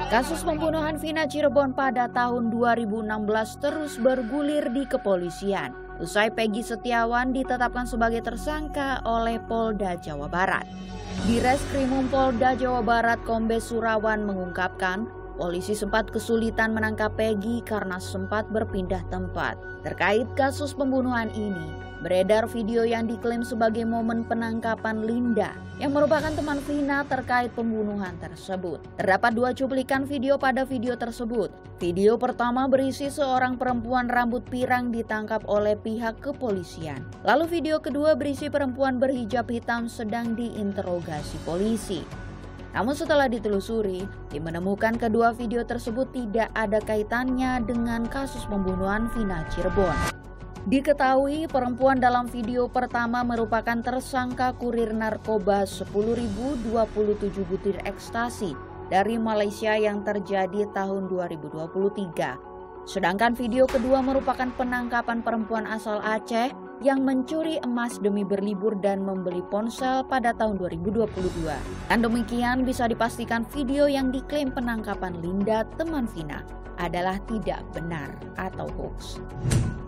Kasus pembunuhan Vina Cirebon pada tahun 2016 terus bergulir di kepolisian. Usai Peggy Setiawan ditetapkan sebagai tersangka oleh Polda Jawa Barat. Di Reskrimum Polda Jawa Barat, Kombes Surawan mengungkapkan, polisi sempat kesulitan menangkap Peggy karena sempat berpindah tempat. Terkait kasus pembunuhan ini, beredar video yang diklaim sebagai momen penangkapan Linda yang merupakan teman Vina terkait pembunuhan tersebut. Terdapat 2 cuplikan video pada video tersebut. Video pertama berisi seorang perempuan rambut pirang ditangkap oleh pihak kepolisian. Lalu video kedua berisi perempuan berhijab hitam sedang diinterogasi polisi. Namun setelah ditelusuri, tim menemukan kedua video tersebut tidak ada kaitannya dengan kasus pembunuhan Vina Cirebon. Diketahui perempuan dalam video pertama merupakan tersangka kurir narkoba 10.027 butir ekstasi dari Malaysia yang terjadi tahun 2023. Sedangkan video kedua merupakan penangkapan perempuan asal Aceh yang mencuri emas demi berlibur dan membeli ponsel pada tahun 2022. Dan demikian bisa dipastikan video yang diklaim penangkapan Linda teman Vina adalah tidak benar atau hoax.